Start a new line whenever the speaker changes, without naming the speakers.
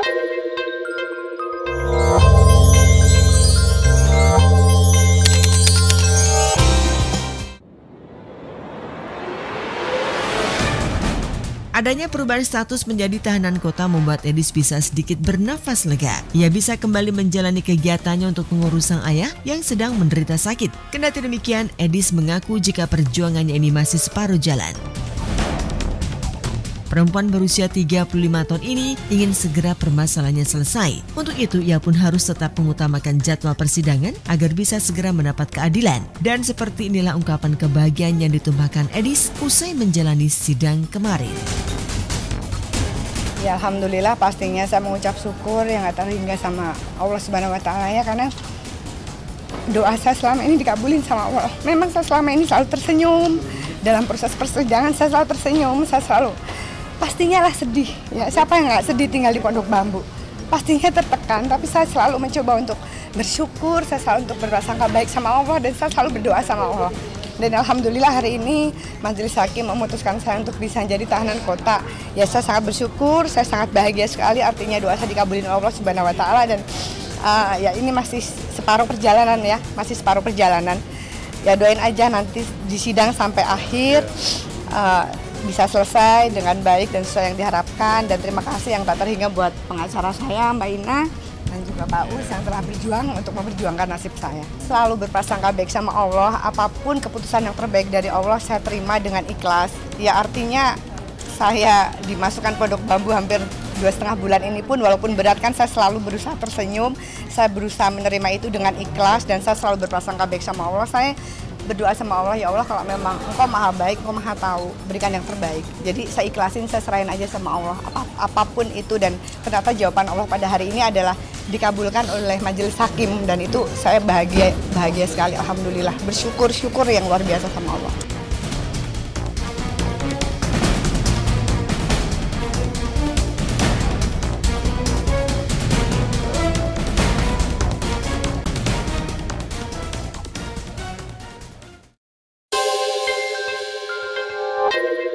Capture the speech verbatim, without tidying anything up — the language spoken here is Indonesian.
Adanya perubahan status menjadi tahanan kota membuat Edis bisa sedikit bernafas lega. Ia bisa kembali menjalani kegiatannya untuk mengurus sang ayah yang sedang menderita sakit. Kendati demikian, Edis mengaku jika perjuangannya ini masih separuh jalan. Perempuan berusia tiga puluh lima tahun ini ingin segera permasalahannya selesai. Untuk itu, ia pun harus tetap mengutamakan jadwal persidangan agar bisa segera mendapat keadilan. Dan seperti inilah ungkapan kebahagiaan yang ditumpahkan Edis usai menjalani sidang kemarin.
Ya alhamdulillah, pastinya saya mengucap syukur yang tak terhingga sama Allah Subhanahu Wa Taala ya, karena doa saya selama ini dikabulin sama Allah. Memang saya selama ini selalu tersenyum dalam proses persidangan, saya selalu tersenyum, saya selalu pastinya lah sedih. Ya siapa yang nggak sedih tinggal di Pondok Bambu? Pastinya tertekan, tapi saya selalu mencoba untuk bersyukur, saya selalu untuk berprasangka baik sama Allah, dan saya selalu berdoa sama Allah. Dan alhamdulillah hari ini Majelis Hakim memutuskan saya untuk bisa jadi tahanan kota. Ya saya sangat bersyukur, saya sangat bahagia sekali, artinya doa saya dikabulin Allah Subhanahu Wa Taala, dan uh, ya ini masih separuh perjalanan ya, masih separuh perjalanan. Ya doain aja nanti di sidang sampai akhir uh, bisa selesai dengan baik dan sesuai yang diharapkan. Dan terima kasih yang tak terhingga buat pengacara saya Mbak Ina dan juga Pak Us yang telah berjuang untuk memperjuangkan nasib saya. Selalu berprasangka baik sama Allah, apapun keputusan yang terbaik dari Allah saya terima dengan ikhlas. Ya artinya saya dimasukkan Pondok Bambu hampir dua setengah bulan ini pun walaupun berat kan, saya selalu berusaha tersenyum, saya berusaha menerima itu dengan ikhlas, dan saya selalu berprasangka baik sama Allah. Saya berdoa sama Allah, ya Allah kalau memang Engkau maha baik, Engkau maha tahu, berikan yang terbaik. Jadi saya ikhlasin, saya serahin aja sama Allah, Ap apapun itu. Dan ternyata jawaban Allah pada hari ini adalah dikabulkan oleh Majelis Hakim, dan itu saya bahagia bahagia sekali, alhamdulillah, bersyukur syukur yang luar biasa sama Allah.
Thank you.